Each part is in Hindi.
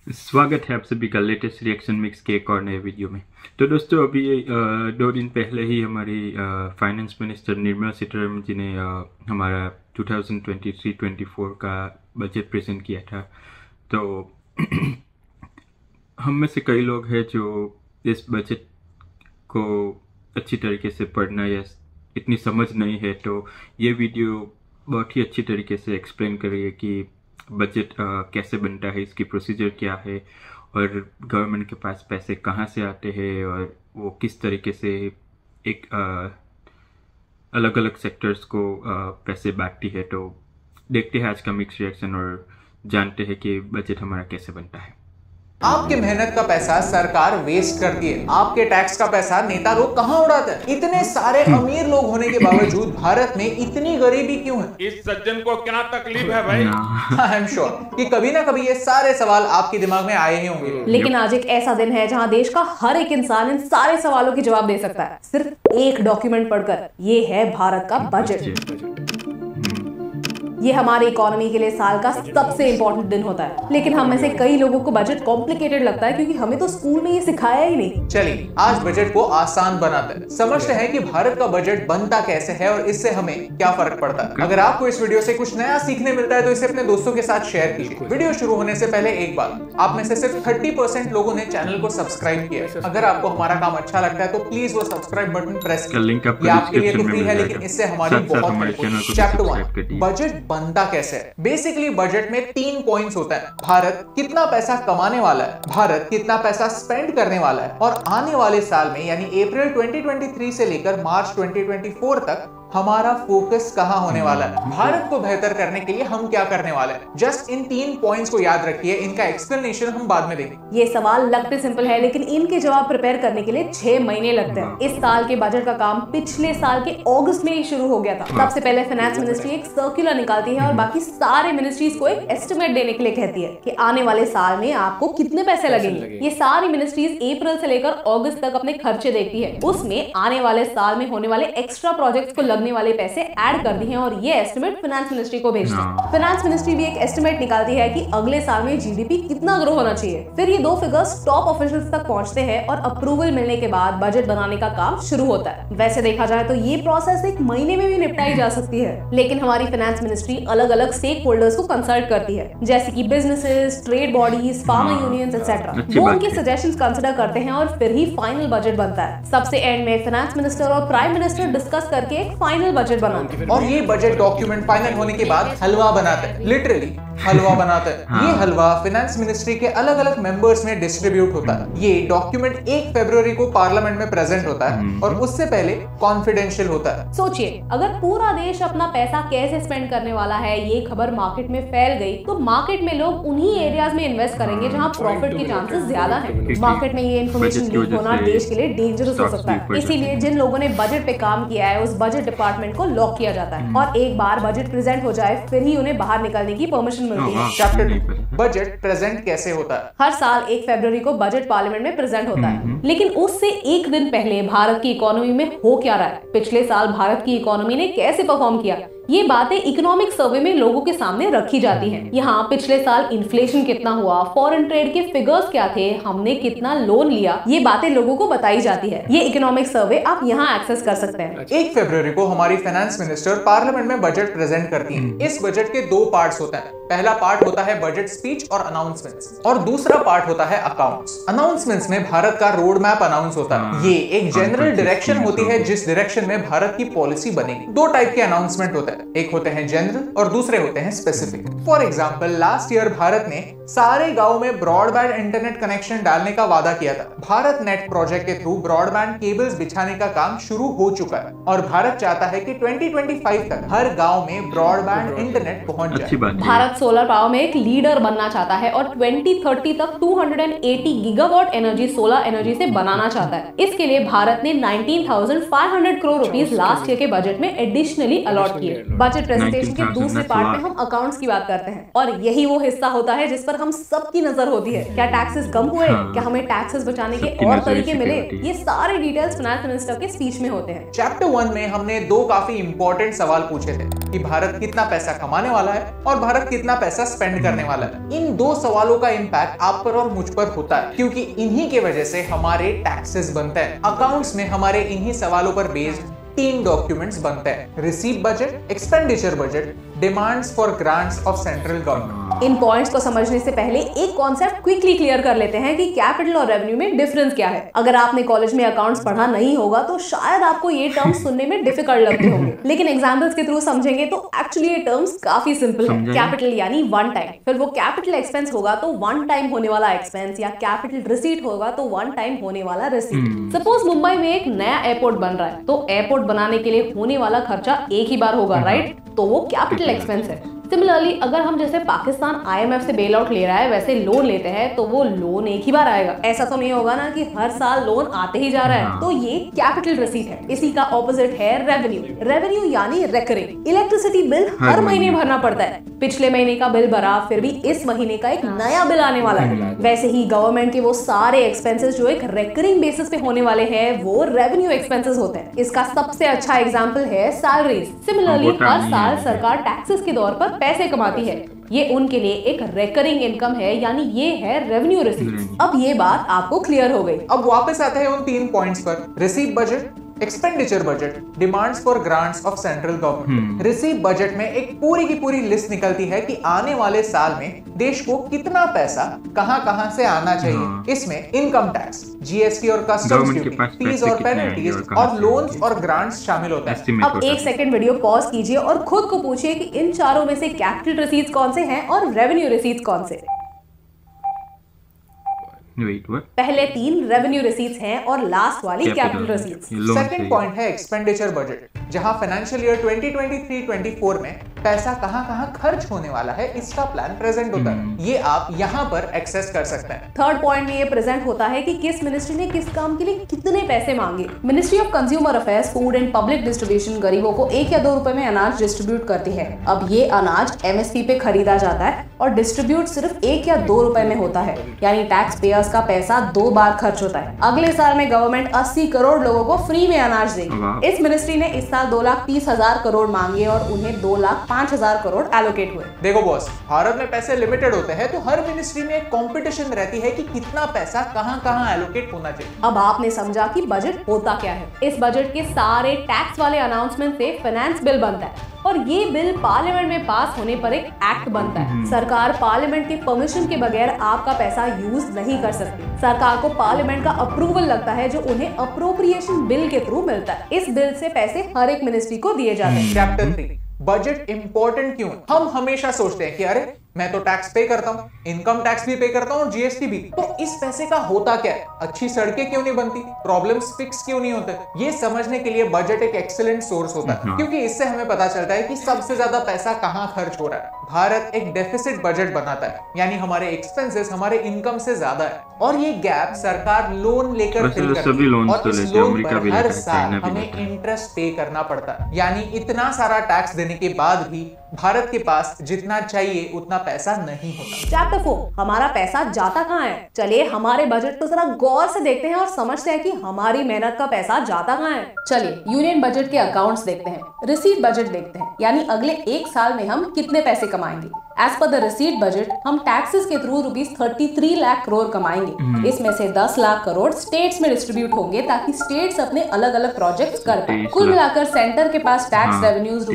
स्वागत है आप सभी का लेटेस्ट रिएक्शन मिक्स के एक और नए वीडियो में। तो दोस्तों अभी 2 दिन पहले ही हमारी फाइनेंस मिनिस्टर निर्मला सीतारमण जी ने हमारा 2023-24 का बजट प्रेजेंट किया था। तो हम में से कई लोग हैं जो इस बजट को अच्छी तरीके से पढ़ना या इतनी समझ नहीं है, तो ये वीडियो बहुत ही अच्छी तरीके से एक्सप्लेन करिए कि बजट कैसे बनता है, इसकी प्रोसीजर क्या है और गवर्नमेंट के पास पैसे कहाँ से आते हैं और वो किस तरीके से एक अलग अलग सेक्टर्स को पैसे बांटती है। तो देखते हैं आज का मिक्स रिएक्शन और जानते हैं कि बजट हमारा कैसे बनता है। आपके मेहनत का पैसा सरकार वेस्ट करती है, आपके टैक्स का पैसा नेता लोग कहां उड़ाते हैं। इतने सारे अमीर लोग होने के बावजूद भारत में इतनी गरीबी क्यों है? इस सज्जन को क्या तकलीफ है भाई? आई एम श्योर कि कभी ना कभी ये सारे सवाल आपके दिमाग में आए ही होंगे। लेकिन आज एक ऐसा दिन है जहां देश का हर एक इंसान इन सारे सवालों के जवाब दे सकता है, सिर्फ एक डॉक्यूमेंट पढ़कर। ये है भारत का बजट। ये हमारी इकोनॉमी के लिए साल का सबसे इंपॉर्टेंट दिन होता है, लेकिन हम में से कई लोगों को बजट कॉम्प्लिकेटेड लगता है क्योंकि हमें तो स्कूल में ये सिखाया ही नहीं। चलिए आज बजट को आसान बनाते हैं, समझते हैं कि भारत का बजट बनता कैसे है और इससे हमें क्या फर्क पड़ता है। अगर आपको इस वीडियो से कुछ नया सीखने मिलता है तो इसे अपने दोस्तों के साथ शेयर कीजिए। वीडियो शुरू होने से पहले एक बात, आप में से सिर्फ 30% लोगों ने चैनल को सब्सक्राइब किया है। अगर आपको हमारा काम अच्छा लगता है तो प्लीज वो सब्सक्राइब बटन प्रेस कीजिए। आपके लिए तो फ्री है, लेकिन इससे हमारी बहुत। चैप्टर 1 बजट बनता कैसे है। बेसिकली बजट में 3 पॉइंट्स होता है। भारत कितना पैसा कमाने वाला है, भारत कितना पैसा स्पेंड करने वाला है और आने वाले साल में यानी अप्रैल 2023 से लेकर मार्च 2024 तक हमारा फोकस कहां होने वाला है। भारत को बेहतर करने के लिए हम क्या करने वाले हैं। जस्ट इन 3 पॉइंट्स को याद रखिए, इनका एक्सप्लेनेशन हम बाद में देंगे। ये सवाल लगते सिंपल है, लेकिन इनके जवाब प्रिपेयर करने के लिए 6 महीने लगते हैं। इस साल के बजट का काम पिछले साल के अगस्त में ही शुरू हो गया था। सबसे पहले फाइनेंस मिनिस्ट्री एक सर्कुलर निकालती है और बाकी सारे मिनिस्ट्रीज को एक एस्टिमेट देने के लिए कहती है कि आने वाले साल में आपको कितने पैसे लगेंगे। ये सारी मिनिस्ट्रीज अप्रैल से लेकर अगस्त तक अपने खर्चे देखती है, उसमें आने वाले साल में होने वाले एक्स्ट्रा प्रोजेक्ट्स को वाले पैसे ऐड कर दिए हैं और ये एस्टिमेट फाइनेंस मिनिस्ट्री को भेजते हैं। फाइनेंस मिनिस्ट्री भी एक एस्टिमेट निकालती है कि अगले साल में जीडीपी कितना ग्रो होना चाहिए। फिर ये 2 फिगर्स टॉप ऑफिशियल्स तक पहुंचते हैं और अप्रूवल मिलने के बाद बजट बनाने का काम शुरू होता है। वैसे देखा जाए तो ये प्रोसेस 1 महीने में भी निपटाई जा सकती है, लेकिन हमारी फाइनेंस मिनिस्ट्री अलग अलग स्टेक होल्डर्स को कंसल्ट करती है, जैसे कि businesses, trade bodies, farmer unions etcetera. वो उनके सजेशंस कंसिडर करते हैं और फिर ही फाइनल बजट बनता है। सबसे एंड में फाइनेंस मिनिस्टर और प्राइम मिनिस्टर डिस्कस करके एक फाइनल बजट बनाते हैं और ये बजट डॉक्यूमेंट फाइनल होने के बाद हलवा बनाते हैं, लिटरली हलवा बनाते हैं। ये हलवा फाइनेंस मिनिस्ट्री के अलग अलग मेंबर्स में डिस्ट्रीब्यूट होता है। ये डॉक्यूमेंट 1 फरवरी को पार्लियामेंट में प्रेजेंट होता है और उससे पहले कॉन्फिडेंशियल होता है। सोचिए, अगर पूरा देश अपना पैसा कैसे स्पेंड करने वाला है ये खबर मार्केट में फैल गई तो मार्केट में लोग उन्हीं एरियाज में इन्वेस्ट करेंगे जहां प्रॉफिट के चांसेस ज्यादा हैं। मार्केट में ये इन्फॉर्मेशन लीक होना देश के लिए डेंजरस हो सकता है। इसीलिए जिन लोगों ने बजट पे काम किया है उस बजट डिपार्टमेंट को लॉक किया जाता है और एक बार बजट प्रेजेंट हो जाए फिर ही उन्हें बाहर निकलने की परमिशन मिलती है। चैप्टर 2 बजट प्रेजेंट कैसे होता है। हर साल 1 फरवरी को बजट पार्लियामेंट में प्रेजेंट होता है, लेकिन उससे एक दिन पहले भारत की इकोनॉमी में हो क्या रहा है, पिछले साल भारत की इकोनॉमी ने कैसे परफॉर्म किया, ये बातें इकोनॉमिक सर्वे में लोगों के सामने रखी जाती हैं। यहाँ पिछले साल इन्फ्लेशन कितना हुआ, फॉरेन ट्रेड के फिगर्स क्या थे, हमने कितना लोन लिया, ये बातें लोगों को बताई जाती है। ये इकोनॉमिक सर्वे आप यहाँ एक्सेस कर सकते हैं। 1 फरवरी को हमारी फाइनेंस मिनिस्टर पार्लियामेंट में बजट प्रेजेंट करती है। इस बजट के 2 पार्ट्स होते हैं। पहला पार्ट होता है बजट स्पीच और अनाउंसमेंट्स और दूसरा पार्ट होता है अकाउंट्स। अनाउंसमेंट्स में भारत का रोड मैप अनाउंस होता है। ये एक जनरल डायरेक्शन होती है जिस डायरेक्शन में भारत की पॉलिसी बनेगी। 2 टाइप के अनाउंसमेंट होते हैं, एक होते हैं जनरल और दूसरे होते हैं specific. For example last year Bharat ने सारे गांव में ब्रॉडबैंड इंटरनेट कनेक्शन डालने का वादा किया था। भारत नेट प्रोजेक्ट के थ्रू ब्रॉडबैंड केबल्स बिछाने का काम शुरू हो चुका है और भारत चाहता है कि 2025 तक हर गांव में ब्रॉडबैंड इंटरनेट पहुंच जाए। भारत सोलर पावर में एक लीडर बनना चाहता है और 2030 तक 280 गीगावाट एनर्जी सोलर एनर्जी से बनाना चाहता है। इसके लिए भारत ने 19,500 करोड़ रुपीस लास्ट ईयर के बजट में एडिशनली अलॉट किए। बजट प्रेजेंटेशन के दूसरे पार्ट में हम अकाउंट्स की बात करते हैं और यही वो हिस्सा होता है जिस पर हम सबकी नजर होती है। क्या टैक्सेस कम हुए, क्या हमें टैक्सेस बचाने के और तरीके मिले, ये सारे डिटेल्स फाइनेंस मिनिस्टर के स्पीच में होते हैं। चैप्टर 1 में हमने 2 काफी इंपॉर्टेंट सवाल पूछे थे कि भारत कितना पैसा कमाने वाला है और भारत कितना कितना पैसा स्पेंड करने वाला है। इन दो सवालों का इम्पैक्ट आप पर और मुझ पर होता है, क्योंकि इन्हीं के वजह से हमारे टैक्सेस बनते हैं। अकाउंट्स में हमारे इन्हीं सवालों पर बेस्ड 3 डॉक्यूमेंट्स बनते हैं: receipt budget, expenditure budget, demands for grants of central government. इन पॉइंट्स को समझने से पहले एक कॉन्सेप्ट क्विकली क्लियर कर लेते हैं कि कैपिटल और रेवेन्यू में डिफरेंस क्या है। अगर आपने कॉलेज में अकाउंट्स पढ़ा नहीं होगा तो शायद आपको ये टर्म्स सुनने में डिफिकल्ट लगते होंगे, लेकिन एग्जांपल्स के थ्रू समझेंगे तो एक्चुअली ये टर्म्स काफी सिंपल है। कैपिटल यानी वन टाइम, फिर वो कैपिटल एक्सपेंस होगा तो वन टाइम होने वाला एक्सपेंस, या कैपिटल रिसीट होगा तो वन टाइम होने वाला रिसीट। सपोज मुंबई में एक नया एयरपोर्ट बन रहा है, तो एयरपोर्ट बनाने के लिए होने वाला खर्चा एक ही बार होगा, राइट? तो वो कैपिटल एक्सपेंस है। सिमिलरली अगर हम जैसे पाकिस्तान IMF से बेल आउट ले रहा है वैसे लोन लेते हैं तो वो लोन एक ही बार आएगा। ऐसा तो नहीं होगा ना कि हर साल लोन आते ही जा रहा है, तो ये कैपिटल रिसीट है। इसी का ऑपोजिट है रेवेन्यू। रेवेन्यू यानी रेकरिंग। इलेक्ट्रिसिटी बिल हर महीने भरना पड़ता है, पिछले महीने का बिल भरा, फिर भी इस महीने का एक नया बिल आने वाला है। वैसे ही गवर्नमेंट के वो सारे एक्सपेंसेस जो एक रेकरिंग बेसिस पे होने वाले हैं वो रेवेन्यू एक्सपेंसेस होते हैं। इसका सबसे अच्छा एग्जांपल है सैलरीज। सिमिलरली हर साल सरकार टैक्सेस के तौर पर पैसे कमाती है, ये उनके लिए एक रेकरिंग इनकम है, यानी ये है रेवेन्यू रिसीट्स। अब ये बात आपको क्लियर हो गई। अब वापस आते हैं उन 3 पॉइंट्स पर: receipt budget, expenditure budget, demands for grants of central government. Receipt budget में एक पूरी की पूरी लिस्ट निकलती है कि आने वाले साल में देश को कितना पैसा कहां से आना चाहिए। इसमें इनकम टैक्स, GST और कस्टम्स ड्यूटी, फीस और पेनल्टीज और लोन्स और ग्रांट्स शामिल होते हैं। अब एक सेकंड वीडियो पॉज कीजिए और खुद को पूछिए कि इन चारों में से कैपिटल रिसीट्स कौन से हैं और रेवेन्यू रिसीट्स कौन से। पहले 3 रेवेन्यू रिसीट्स हैं और लास्ट वाली कैपिटल रिसीट्स। सेकंड पॉइंट है एक्सपेंडिचर बजट, जहां फाइनेंशियल ईयर 2023-24 में पैसा कहां खर्च होने वाला है इसका प्लान प्रेजेंट होता है। ये आप यहाँ पर एक्सेस कर सकते हैं। थर्ड पॉइंट में ये प्रेजेंट होता है कि किस मिनिस्ट्री ने किस काम के लिए कितने पैसे मांगे। Ministry of consumer affairs, food and public distribution गरीबों को 1 या 2 रुपए में अनाज डिस्ट्रीब्यूट करती है। अब ये अनाज MSP पे खरीदा जाता है और डिस्ट्रीब्यूट सिर्फ 1 या 2 रुपए में होता है, यानी टैक्स पेयर्स का पैसा 2 बार खर्च होता है। अगले साल में गवर्नमेंट 80 करोड़ लोगों को फ्री में अनाज देगी। इस मिनिस्ट्री ने इस साल 2,30,000 करोड़ मांगे और उन्हें 2,05,000 करोड़ एलोकेट हुए। देखो बॉस, भारत में पैसे लिमिटेड होते हैं, तो हर मिनिस्ट्री में एक कंपटीशन रहती है कि कितना पैसा कहां एलोकेट होना चाहिए। अब आपने समझा कि बजट होता क्या है। इस बजट के सारे टैक्स वाले अनाउंसमेंट से फाइनेंस बिल बनता है और ये बिल पार्लियामेंट में पास होने पर एक एक्ट बनता है। सरकार पार्लियामेंट के परमिशन के बगैर आपका पैसा यूज नहीं कर सकती। सरकार को पार्लियामेंट का अप्रूवल लगता है जो उन्हें अप्रोप्रिएशन बिल के थ्रू मिलता है। इस बिल से पैसे हर एक मिनिस्ट्री को दिए जाते हैं। चैप्टर 3 बजट इंपॉर्टेंट क्यों? हम हमेशा सोचते हैं कि अरे मैं तो टैक्स पे करता हूँ, इनकम टैक्स भी पे करता हूँ और GST भी, तो इस पैसे का होता क्या है? अच्छी सड़कें क्यों नहीं बनती? प्रॉब्लम्स फिक्स क्यों नहीं होते? ये समझने के लिए बजट एक एक्सीलेंट सोर्स होता है, क्योंकि इससे हमें पता चलता है कि सबसे ज्यादा पैसा कहाँ खर्च हो रहा है। भारत एक डेफिसिट बजट बनाता है, यानी हमारे एक्सपेंसेस हमारे इनकम से ज्यादा है, और ये गैप सरकार लोन लेकर फिल करती है और इस लोन पर हर साल हमें इंटरेस्ट पे करना पड़ता है। यानी इतना सारा टैक्स देने के बाद भी भारत के पास जितना चाहिए उतना पैसा नहीं होता। चैप्टर 4 हमारा पैसा जाता कहाँ है? चलिए हमारे बजट को जरा गौर से देखते हैं और समझते हैं कि हमारी मेहनत का पैसा जाता कहाँ है। चलिए यूनियन बजट के अकाउंट्स देखते हैं, रिसीट बजट देखते हैं, यानी अगले 1 साल में हम कितने पैसे कमाएंगे। As per the receipt budget हम टैक्सेस के थ्रू ₹33 लाख करोड़ कमाएंगे। इसमें से 10 लाख करोड़ स्टेट्स में डिस्ट्रीब्यूट होंगे ताकि स्टेट्स अपने अलग अलग प्रोजेक्ट्स कर पाए। कुल मिलाकर सेंटर के पास टैक्स रेवेन्यूज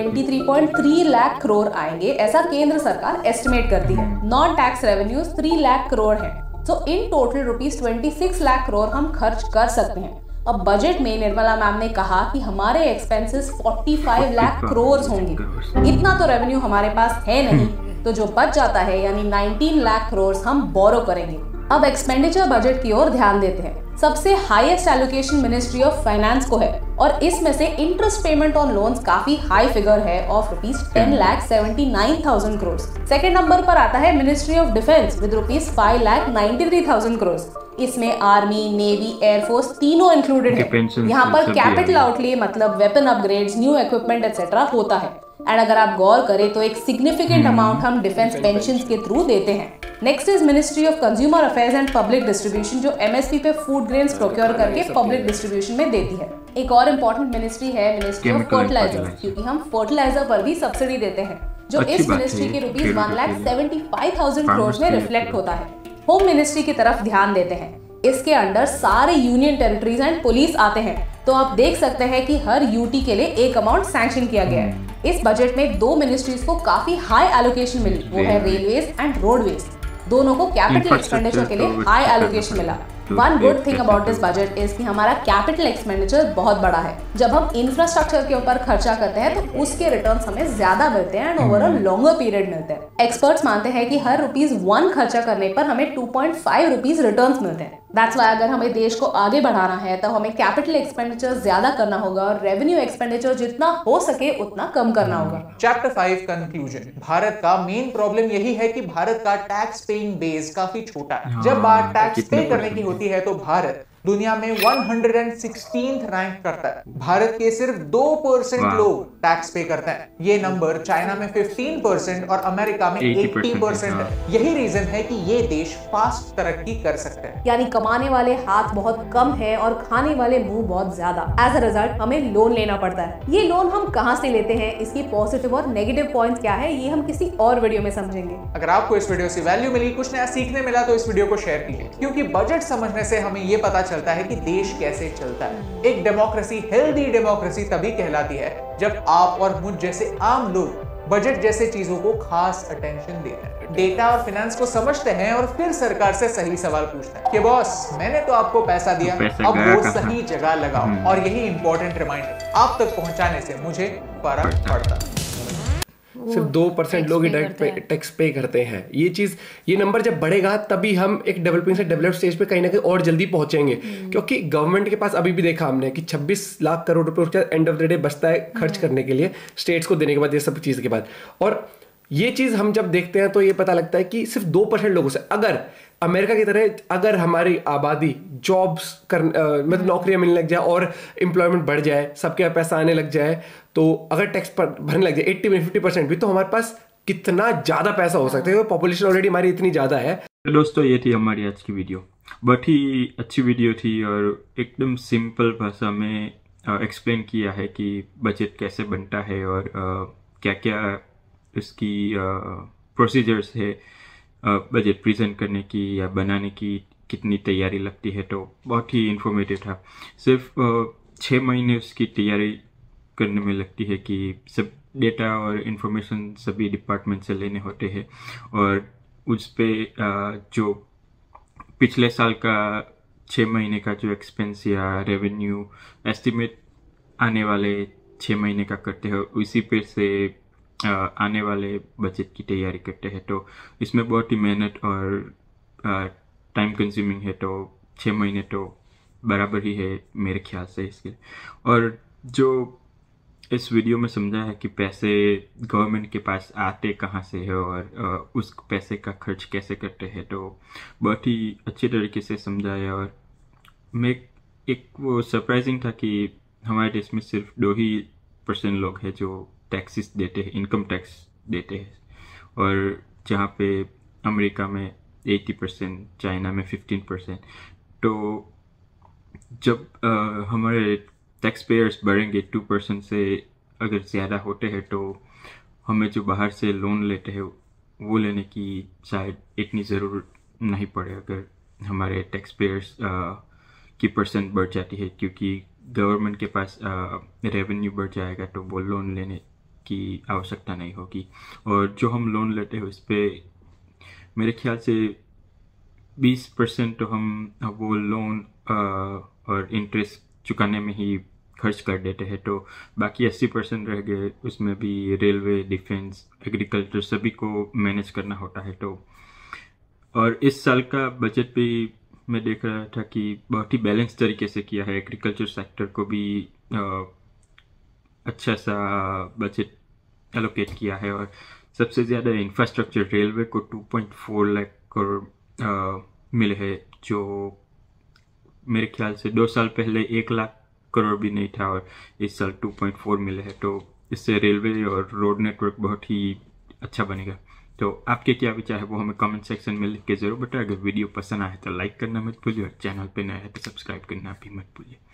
₹23.3 लाख करोड़ आएंगे, ऐसा केंद्र सरकार एस्टिमेट करती है। Non tax revenues 3 lakh crore है। So in total ₹26 lakh crore हम खर्च कर सकते हैं। अब बजट में निर्मला मैम ने कहा कि हमारे एक्सपेंसेस 45 लाख करोड़ होंगे। इतना तो रेवेन्यू हमारे पास है नहीं, तो जो बच जाता है यानी 19 लाख करोड़ हम बोरो करेंगे। अब एक्सपेंडिचर बजट की ओर ध्यान देते हैं। सबसे highest allocation ministry of finance को है और इसमें से इंटरेस्ट पेमेंट ऑन लोन्स काफी हाई फिगर है ऑफ ₹10,79,000 करोड़। सेकंड नंबर पर आता है ministry of defence with ₹5,93,000 crore. इसमें आर्मी, नेवी, एयरफोर्स तीनों इंक्लूडेड है। यहाँ पर कैपिटल आउटले मतलब weapon upgrades, new equipment etcetera होता है। एंड अगर आप गौर करें तो एक सिग्निफिकेंट अमाउंट हम डिफेंस पेंशन्स के थ्रू देते हैं। Next is ministry of consumer affairs and public distribution, जो MSP पे फूड ग्रेन्स प्रोक्योर करके पब्लिक डिस्ट्रीब्यूशन में देती है। एक और इम्पोर्टेंट मिनिस्ट्री है मिनिस्ट्री ऑफ फर्टिलाइजर, क्योंकि हम फर्टिलाइजर पर भी सब्सिडी देते हैं। जो इस मिनिस्ट्री के रुपीज 1,75,000 करोड़ में रिफ्लेक्ट होता है। होम मिनिस्ट्री की तरफ ध्यान देते हैं, इसके अंडर सारे यूनियन टेरिटरीज एंड पुलिस आते हैं। तो आप देख सकते हैं कि हर यूटी के लिए एक अमाउंट सैंक्शन किया गया है। इस बजट में दो मिनिस्ट्रीज को काफी हाई एलोकेशन मिली, वो है रेलवेज एंड रोडवेज। दोनों को कैपिटल एक्सपेंडिचर के लिए हाई एलोकेशन मिला। One good thing about this budget is कि हमारा कैपिटल एक्सपेंडिचर बहुत बड़ा है। जब हम इंफ्रास्ट्रक्चर के ऊपर खर्चा करते हैं तो उसके रिटर्न्स हमें ज्यादा मिलते हैं and over a longer period मिलते हैं। एक्सपर्ट्स मानते हैं कि हर ₹1 खर्चा करने पर हमें 2.5 रुपीज रिटर्न्स मिलते हैं। दैट्स वाई अगर हमें देश को आगे बढ़ाना है तो हमें कैपिटल एक्सपेंडिचर ज्यादा करना होगा और रेवेन्यू एक्सपेंडिचर जितना हो सके उतना कम करना होगा। Chapter 5 conclusion. भारत का मेन प्रॉब्लम यही है कि भारत का टैक्स पेइंग बेस काफी छोटा है। जब बात टैक्स पे करने की होती है तो भारत दुनिया में 116th रैंक करता है। भारत के सिर्फ 2% लोग टैक्स पे करते हैं। ये नंबर चाइना में 15% और अमेरिका में 80% है। यही रीजन है कि ये देश फास्ट तरक्की कर सकते हैं। यानी कमाने वाले हाथ बहुत कम है और खाने वाले मुंह बहुत ज्यादा। एज अ रिजल्ट हमें लोन लेना पड़ता है। ये लोन हम कहाँ से लेते हैं, इसकी पॉजिटिव और नेगेटिव पॉइंट्स क्या है, ये हम किसी और वीडियो में समझेंगे। अगर आपको इस वीडियो से वैल्यू मिली, कुछ नया सीखने मिला तो इस वीडियो को शेयर कीजिए, क्योंकि बजट समझने से हमें ये पता चलता है कि देश कैसे चलता है। एक डेमोक्रेसी हेल्दी डेमोक्रेसी तभी कहलाती है जब आप और मुझ जैसे आम लोग बजट जैसे चीजों को खास अटेंशन देते हैं, डेटा और फाइनेंस को समझते हैं और फिर सरकार से सही सवाल पूछते हैं कि बॉस मैंने तो आपको पैसा दिया, अब वो सही जगह लगाओ। और यही इंपॉर्टेंट रिमाइंडर आप तक पहुंचाने से मुझे फर्क पड़ता है। सिर्फ 2% लोग ही डायरेक्ट टैक्स पे करते हैं। ये नंबर जब बढ़ेगा तभी हम एक डेवलपिंग से डेवलप्ड स्टेज पे कहीं ना कहीं और जल्दी पहुंचेंगे, क्योंकि गवर्नमेंट के पास अभी भी देखा हमने कि 26 लाख करोड़ रुपए उसका एंड ऑफ द डे बचता है खर्च करने के लिए स्टेट्स को देने के बाद, ये सब चीज़ के बाद। और ये चीज़ हम जब देखते हैं तो ये पता लगता है कि सिर्फ 2% लोगों से, अगर अमेरिका की तरह अगर हमारी आबादी जॉब्स मतलब नौकरियां मिलने लग जाए और एम्प्लॉयमेंट बढ़ जाए, सबके पैसा आने लग जाए, तो अगर टैक्स भरने लग जाए 80-50% भी, तो हमारे पास कितना ज़्यादा पैसा हो सकता है। पॉपुलेशन ऑलरेडी हमारी इतनी ज़्यादा है। तो दोस्तों ये थी हमारी आज की वीडियो। बहुत ही अच्छी वीडियो थी और एकदम सिंपल भाषा में एक्सप्लेन किया है कि बजट कैसे बनता है और क्या क्या इसकी प्रोसीजर्स है बजट प्रेजेंट करने की या बनाने की, कितनी तैयारी लगती है। तो बहुत ही इंफॉर्मेटिव था। सिर्फ 6 महीने उसकी तैयारी करने में लगती है कि सब डेटा और इन्फॉर्मेशन सभी डिपार्टमेंट से लेने होते हैं और उस पर जो पिछले साल का 6 महीने का जो एक्सपेंस या रेवेन्यू एस्टिमेट आने वाले 6 महीने का करते हैं, उसी पे से आने वाले बजट की तैयारी करते हैं। तो इसमें बहुत ही मेहनत और टाइम कंज्यूमिंग है। तो 6 महीने तो बराबर ही है मेरे ख्याल से इसके। और जो इस वीडियो में समझा है कि पैसे गवर्नमेंट के पास आते कहाँ से है और उस पैसे का खर्च कैसे करते हैं, तो बहुत ही अच्छे तरीके से समझाया। और मैं एक वो सरप्राइजिंग था कि हमारे देश में सिर्फ 2% लोग हैं जो टैक्सेस देते हैं, इनकम टैक्स देते हैं, और जहाँ पे अमेरिका में 80%, चाइना में 15%। तो जब हमारे टैक्स पेयर्स बढ़ेंगे 2% से अगर ज़्यादा होते हैं, तो हमें जो बाहर से लोन लेते हैं वो लेने की शायद इतनी ज़रूरत नहीं पड़े अगर हमारे टैक्स पेयर्स की परसेंट बढ़ जाती है, क्योंकि गवर्नमेंट के पास रेवेन्यू बढ़ जाएगा तो वो लोन लेने की आवश्यकता नहीं होगी। और जो हम लोन लेते हैं उस पर मेरे ख्याल से 20% तो हम वो लोन और इंटरेस्ट चुकाने में ही खर्च कर देते हैं, तो बाकी 80% रह गए। उसमें भी रेलवे, डिफेंस, एग्रीकल्चर सभी को मैनेज करना होता है। तो और इस साल का बजट भी मैं देख रहा था कि बहुत ही बैलेंस तरीके से किया है। एग्रीकल्चर सेक्टर को भी अच्छा सा बजट एलोकेट किया है और सबसे ज़्यादा इंफ्रास्ट्रक्चर रेलवे को 2.4 लाख करोड़ मिले हैं, जो मेरे ख्याल से 2 साल पहले 1 लाख करोड़ भी नहीं था और इस साल 2.4 मिले हैं। तो इससे रेलवे और रोड नेटवर्क बहुत ही अच्छा बनेगा। तो आपके क्या विचार है वो हमें कमेंट सेक्शन में लिख के ज़रूर बताएं। अगर वीडियो पसंद आए तो लाइक करना मत भूलिए और चैनल पे नया है तो सब्सक्राइब करना भी मत भूलिए।